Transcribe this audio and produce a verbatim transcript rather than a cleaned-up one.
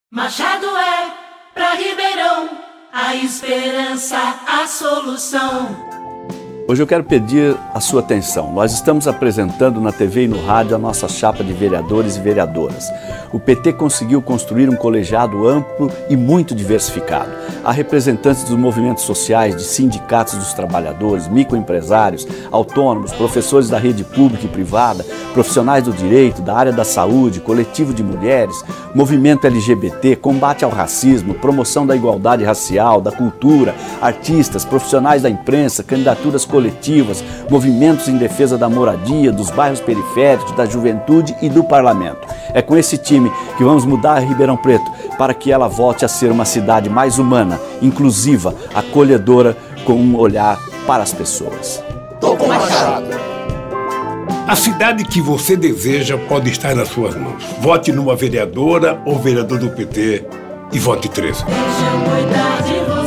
Machado é pra Ribeirão a esperança, a solução. Hoje eu quero pedir a sua atenção. Nós estamos apresentando na T V e no rádio a nossa chapa de vereadores e vereadoras. O P T conseguiu construir um colegiado amplo e muito diversificado. Há representantes dos movimentos sociais, de sindicatos dos trabalhadores, microempresários, autônomos, professores da rede pública e privada, profissionais do direito, da área da saúde, coletivo de mulheres, movimento L G B T, combate ao racismo, promoção da igualdade racial, da cultura, artistas, profissionais da imprensa, candidaturas coletivas, movimentos em defesa da moradia, dos bairros periféricos, da juventude e do parlamento. É com esse time que vamos mudar a Ribeirão Preto para que ela volte a ser uma cidade mais humana, inclusiva, acolhedora, com um olhar para as pessoas. Tô com Machado. A cidade que você deseja pode estar nas suas mãos. Vote numa vereadora ou vereador do P T e vote treze. Deixa eu cuidar de você.